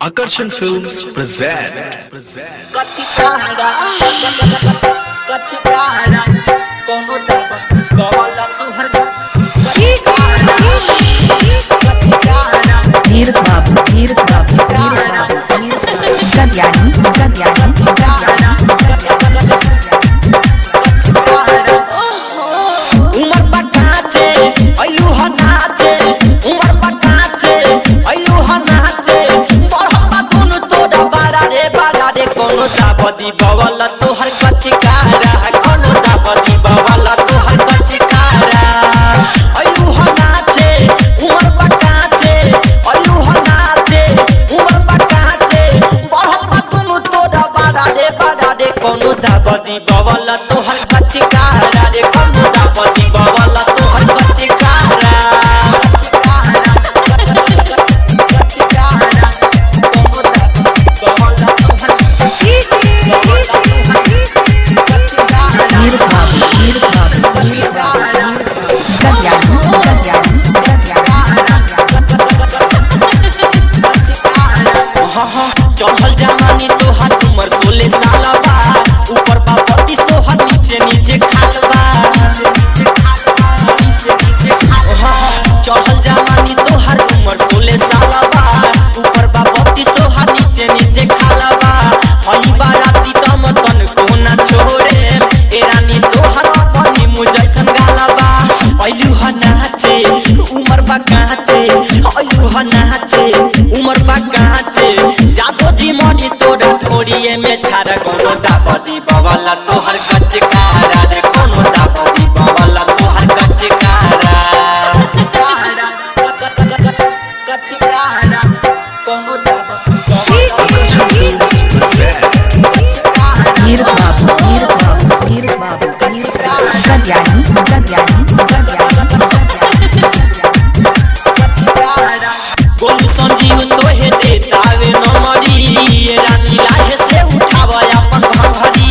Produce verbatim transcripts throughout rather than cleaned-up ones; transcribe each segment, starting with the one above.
Akarshan Films present. Kachikara, kachikara, kono daba, bawala tu har kachikara, kachikara, Neeraj Babu, Neeraj Babu, Neeraj Babu, Kadyani, Kadyani, kachikara, kachikara. Umar bakache, ayu hanache, umar bakache, ayu hanache. Borhaba tunu toda bara re bara re kono dabadi bawala tu har kachikara, kono dabadi bawala tu har kachikara. Ayu hanache, umar bakache, ayu hanache, umar bakache. Borhaba tunu toda bara re bara re kono dabadi bawala tu har kachikara re kono dabadi bawala tu har kachikara. Kachikara, kono dabadi bawala tu har Neeraj Babu, Neeraj Babu, kachikara. Kadyani, Kadyani, चढ़ल जवानी तोहर उमर सोलह साल बा ऊपर बा बत्तीस तोहर नीचे नीचे खाल बा चढ़ल जवानी तोहर उमर सोलह साल बा ऊपर बा बत्तीस तोहर नीचे नीचे खाल बा हई बाराती तम तन को ना छोड़े ए रानी तोहर अपनी मुजैसन गाला बा अइलू ह नाचे उमर बा काचे अइलू ह नाचे उमर बा काचे जादो जी मोड़ी तोरा ढोड़िए में छाड़ा कोनो दाबदी बवाला तोहर कचकारा रे कोनो दाबदी बवाला तोहर कचकारा कचकारा कचकारा कोनो दाबदी Neeraj Babu, Neeraj Babu, Neeraj Babu, Kadyani, Kadyani, Golu Sanjeev तोहे देतावे नमरी ये रानी लाहे से उठावा अपन भंगरी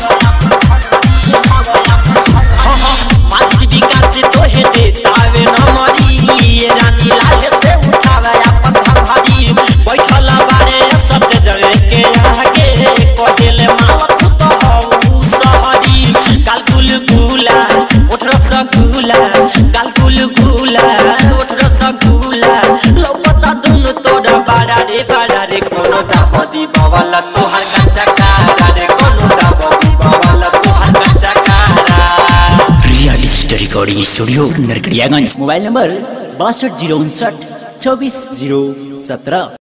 माधुरी विकास से तोहे देतावे नमरी ये रानी लाहे से उठावा अपन भंगरी बैठल बारे सत्य जरे के आगे कहेले मावत तो हौ सहरी कालकुल गुला उठ रसगुल्ला कालकुल गुला उठ रसगुल्ला लोपता दुनु तोड़ा बाड़ा रे बाड़ा रे कोनो दाबदी बवाला तोहर कचकारा रे कोनो दाबदी बवाला तोहर कचकारा। Riya digital recording studio Narkatiaganj. Mobile number बासठ जीरो उनसठ चौबीस जीरो सत्रह।